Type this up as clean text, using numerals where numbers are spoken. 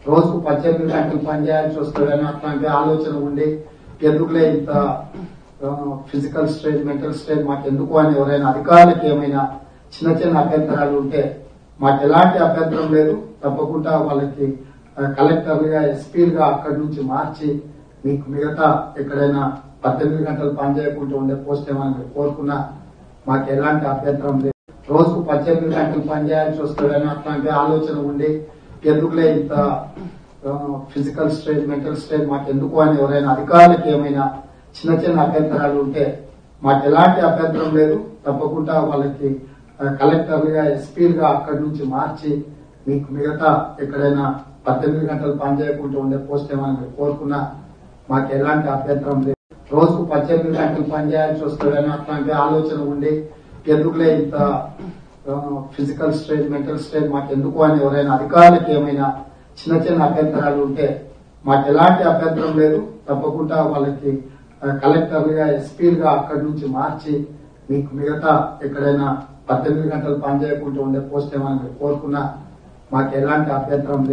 రోజుకు 18 గంటలు పనిచేయాల్సి వస్తుందని అట్లాంటి ఆలోచన ఉండి ఎందుకులే ఇంత ఫిజికల్ స్ట్రెయిన్ మెంటల్ స్ట్రెయిన్ మాకు ఎందుకు అని ఎవరైనా అధికారులకు ఏమైనా చిన్న చిన్న అభ్యంతరాలు ఉంటే మాకు ఎలాంటి అభ్యంతరం లేదు. తప్పకుండా వాళ్ళకి కలెక్టర్లుగా ఎస్పీలుగా అక్కడి నుంచి మార్చి మీకు మిగతా ఎక్కడైనా 18 గంటలు పనిచేయకుండా ఉండే పోస్ట్ ఏమైనా మీరు కోరుకున్నా మాకు ఎలాంటి అభ్యంతరం లేదు. రోజుకు 18 గంటలు పనిచేయాల్సి వస్తుందని అట్లాంటి ఆలోచన ఉండి ఎందుకులే ఇంత ఫిజికల్ స్ట్రెయిన్ మెంటల్ స్ట్రెయిన్ మాకు ఎందుకు అని ఎవరైనా అధికారులకు ఏమైనా చిన్న చిన్న అభ్యంతరాలు ఉంటే మాకు ఎలాంటి అభ్యంతరం లేదు. తప్పకుండా వాళ్ళకి కలెక్టర్లుగా ఎస్పీలుగా అక్కడి నుంచి మార్చి మీకు మిగతా ఎక్కడైనా 18 గంటలు పనిచేయకుండా ఉండే పోస్ట్ ఏమైనా మీరు కోరుకున్నా మాకు ఎలాంటి అభ్యంతరం లేదు. రోజుకు 18 గంటలు పనిచేయాల్సి వస్తుందని అట్లాంటి ఆలోచన ఉండి ఎందుకులే ఇంత ఫిజికల్ స్ట్రెయిన్ మెంటల్ స్ట్రెయిన్ మాకు ఎందుకు అని ఎవరైనా అధికారులకు ఏమైనా చిన్న చిన్న అభ్యంతరాలు ఉంటే మాకు ఎలాంటి అభ్యంతరం లేదు. తప్పకుండా వాళ్ళకి కలెక్టర్లుగా ఎస్పీలుగా అక్కడి నుంచి మార్చి మీకు మిగతా ఎక్కడైనా 18 గంటలు పనిచేయకుండా ఉండే పోస్ట్ ఏమైనా మీరు కోరుకున్నా మాకు ఎలాంటి అభ్యంతరం లేదు.